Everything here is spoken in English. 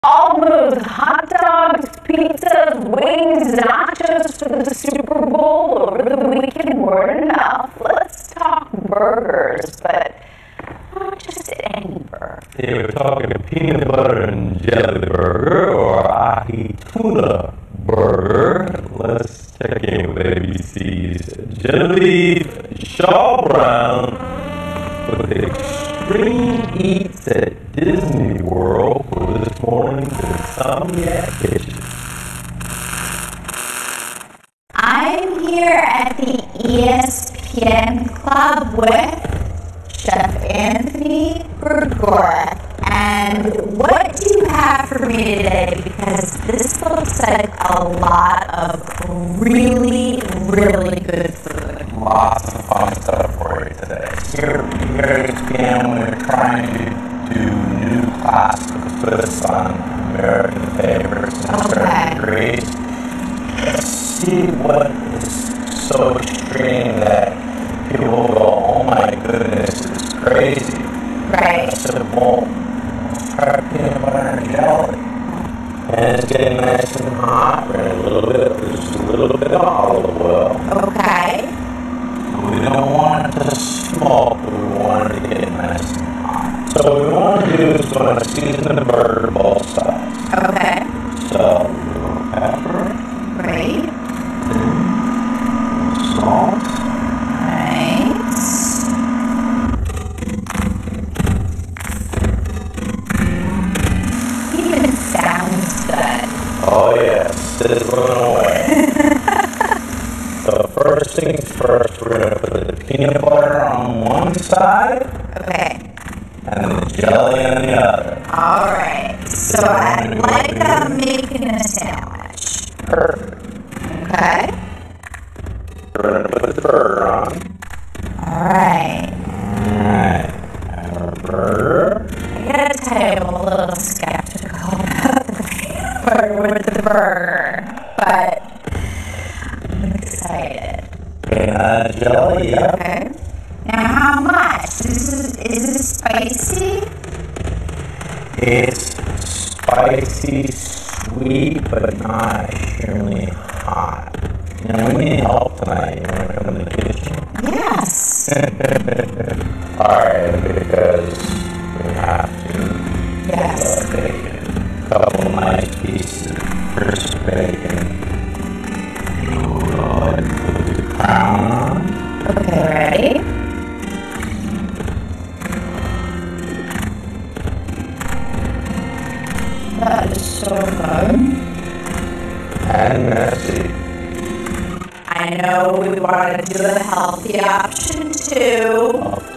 all those hot dogs, pizzas, wings, nachos for the Super Bowl over the weekend weren't enough. Let's talk burgers, but not just any burger. Yeah, we're talking peanut butter and jelly burger or ahi tuna burger. Let's check in with ABC's Genevieve Shaw Brown with the Extreme Eats at Disney World for this morning's Insomniac Kitchen. I'm here at the ESPN Club with Chef Anthony Gregora. And what do you have for me today? Because this looks like a lot of really, really good food. Lots of fun stuff for you today. Here at ESPN, we're trying to do new classic twists on American favorites in certain degrees. Let's see what is so extreme that people will go, oh my goodness, it's crazy. Right. I said, well, try peanut butter and jelly. And it's getting nice and hot, and just a little bit of olive oil. Okay. We don't want it to smoke, but we want it to get nice and hot. So what we want to do is we want to season the burger both sides. Okay. So, a little pepper, Great. salt, Nice. Even sounds good. oh yeah, sizzling away. So first things first, we're going to put the peanut butter on one side Okay. and the jelly on the other. All right. So like I'm making a sandwich. Perfect. Okay. We're going to put the burger on. All right. Alright, have our burger. I gotta tell you, I'm a little skeptical about the peanut butter with the burger, but I'm excited. And jelly, yep. Okay. Now, how much? Is it spicy? It's spicy, sweet, but not extremely hot. Now, we need help tonight. You want to come in the kitchen? Yes. Alright, because we have to Yes. bacon. A couple nice pieces of crisp bacon. We'll go ahead and put the crown on. Okay, ready? That is so good. And messy. I know we want to do the healthy option too. Of